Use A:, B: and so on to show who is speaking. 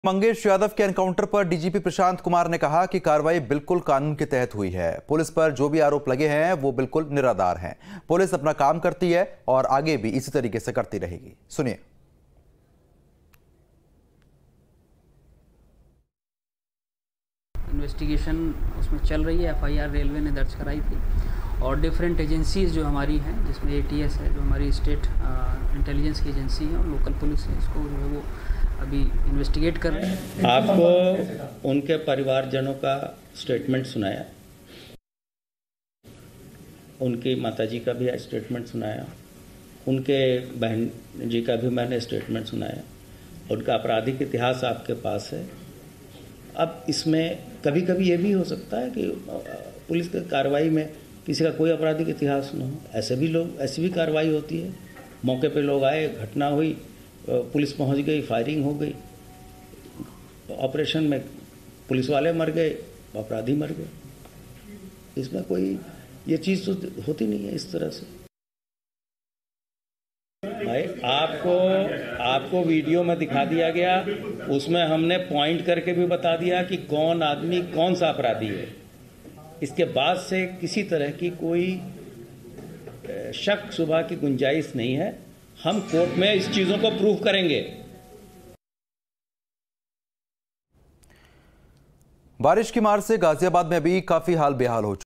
A: मंगेश यादव के एनकाउंटर पर डीजीपी प्रशांत कुमार ने कहा कि कार्रवाई बिल्कुल कानून के तहत हुई है। पुलिस पर जो भी आरोप लगे हैं वो बिल्कुल निराधार हैं। पुलिस अपना काम करती है और आगे भी इसी तरीके से करती रहेगी। सुनिए।
B: इन्वेस्टिगेशन उसमें चल रही है। एफआईआर रेलवे ने दर्ज कराई थी और डिफरेंट एजेंसीज जो हमारी हैं, जिसमें एटीएस है जो हमारी स्टेट इंटेलिजेंस की एजेंसी है, और लोकल पुलिस है, इसको जो है वो अभी इन्वेस्टिगेट कर रहे हैं।
C: आपको उनके परिवारजनों का स्टेटमेंट सुनाया, उनकी माताजी का भी स्टेटमेंट सुनाया, उनके बहन जी का भी मैंने स्टेटमेंट सुनाया। उनका आपराधिक इतिहास आपके पास है। अब इसमें कभी कभी ये भी हो सकता है कि पुलिस की कार्रवाई में किसी का कोई आपराधिक इतिहास न हो। ऐसी भी कार्रवाई होती है। मौके पे लोग आए, घटना हुई, पुलिस पहुंच गई, फायरिंग हो गई, ऑपरेशन में पुलिस वाले मर गए, अपराधी मर गए। इसमें कोई ये चीज़ तो होती नहीं है इस तरह से। भाई आपको वीडियो में दिखा दिया गया, उसमें हमने पॉइंट करके भी बता दिया कि कौन आदमी कौन सा अपराधी है। इसके बाद से किसी तरह की कोई शक शुबा की गुंजाइश नहीं है। हम कोर्ट में इस चीजों को प्रूव करेंगे।
A: बारिश की मार से गाजियाबाद में भी काफी हाल बेहाल हो चुका है।